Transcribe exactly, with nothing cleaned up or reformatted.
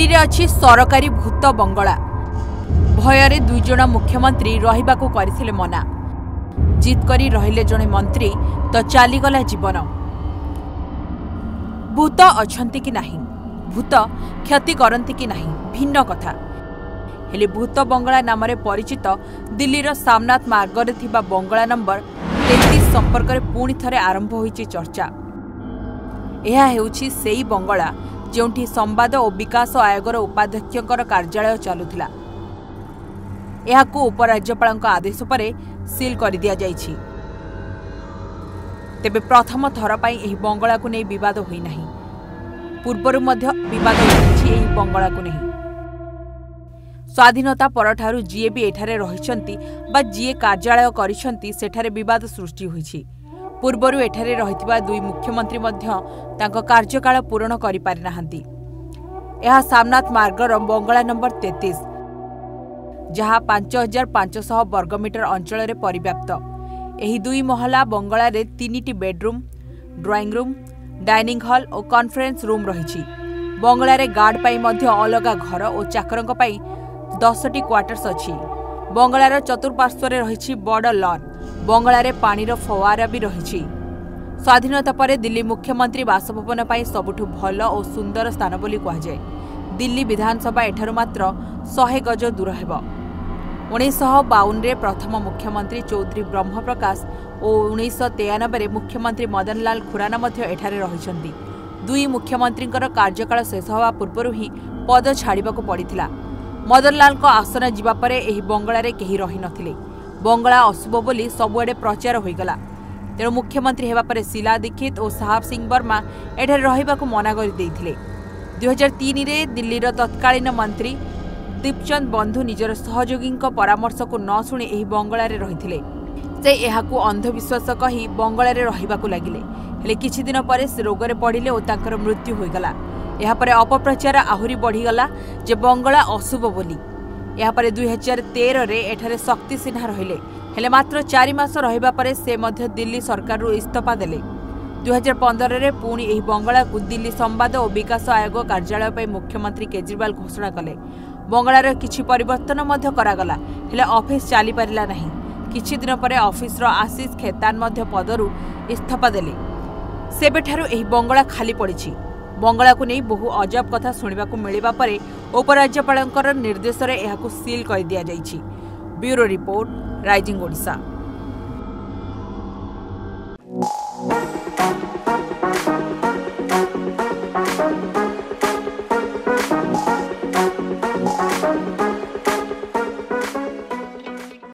दिल्ली रे अच्छी सरकारी भूत बंगला भୟରେ दुई जन मुख्यमंत्री रहिबाकू करथिले मना जिद करी रहिले जने मंत्री तो चलीगला जीवन भूत अछंती कि नहीं भूत क्षति करती कि नहीं भिन्न कथा हेले भूत बंगला नाम परिचित दिल्लीर सामनाथ मार्गरे थिबा बंगला नंबर तैंतीस संपर्क में पुणी थरे आरंभ होईची चर्चा। यह हेउछि सेई बंगला जोंठी संवाद और विकास आयोगर उपाध्यक्षकर कार्यालय चलुथिला। यहाकू उपराज्यपाल आदेश पर सील कर दिया जाइछि। तेबे प्रथम थर पई एही बंगला को नहीं विवाद होई नाही। पूर्वरु मध्य विवाद होइछि एही बंगला को नहीं। स्वाधीनता परठारु जीए भी एठारे रहिछंती बा जीए कार्यालय करिछंती सेठारे विवाद सृष्टि होइछि। पूर्वरु एठारे रहितबा दुई मुख्यमंत्री मध्य तांको कार्यकाल पूर्ण करि पारि नाहंती। यह सामनाथ मार्गर बंगला नंबर तैंतीस जहाँ पांच हजार पांचश वर्गमीटर अंचल परिव्याप्त। एही दुई महला बंगला रे तीनिटी bedroom drawing room dining hall और कॉन्फ्रेंस रूम रही। बंगला रे गार्ड पाई मध्य अलगा घर और चाकरंक पाई दसटी क्वार्टर्स अछि। बंगलार चतुर्पार्श्व रही बड़ लॉन। बंगला रे पानीर फवारा भी रही। स्वाधीनता पर दिल्ली मुख्यमंत्री बासभवन पाई सबुठु भल और सुंदर स्थान बोली कहुए। दिल्ली विधानसभा एठारु मात्र सौ गज दूर हेब। उन्नीस बावन रे प्रथम मुख्यमंत्री चौधरी ब्रह्म प्रकाश और उन्नीस तेयानबे मुख्यमंत्री मदन लाल खुराना मध्य एठारे रहिछंती। दुई मुख्यमंत्री कार्यकाल शेष होगा पूर्व ही पद छाड़ाक पड़ा। मदन लाल को आसन जीवा परे एही बंगला रे केही रही नथिले। बंगला अशुभ बोली सबुआडे प्रचार होईगला। तेणु मुख्यमंत्री हेबा परे शीला दीक्षित और साहब सिंह वर्मा एठारे रहिबाकू मना कर देइथिले। दुई हजार तीन रे दिल्लीर तत्कालीन मंत्री दीपचंद बंधु निजर सहयोगी परामर्श को न शुणी एही बंगला रे रहिथिले। से एहाकू अंधविश्वास कही बंगला रे रहिबाकू लागिले। हेले किछि दिन परे से रोगरे पड़िले और तांकर मृत्यु होईगला। यहा परे अपप्रचार आहुरी बढ़ीगला जे बंगला अशुभ बोली। यहा परे दुई हजार तेरह रे एठारे शक्ति सिन्हा रहिले। हेले मात्र चारि मास रहिबा परे से मध्य दिल्ली सरकार रु इस्तीफा देले। दुई हजार पंद्रह रे पुणी एही बंगला को दिल्ली संवाद और विकास आयोग कार्यालय पर मुख्यमंत्री केजरीवाल घोषणा कले। बंगलार किछि परिवर्तन मध्य करागला हेले ऑफिस चली पारिला नहीं। किछि दिन परे ऑफिस रो आशीष खेतान मध्य पदरु इस्तीफा देले। सेबेठारु एही बंगला खाली पड़िछि। बंगला को नहीं बहु अजब कथा शुणा मिलवा पर उपराज्यपाल निर्देश रे एहाकू सील कर दिया जाइछि। Bureau report Rising Odisha. Thank you.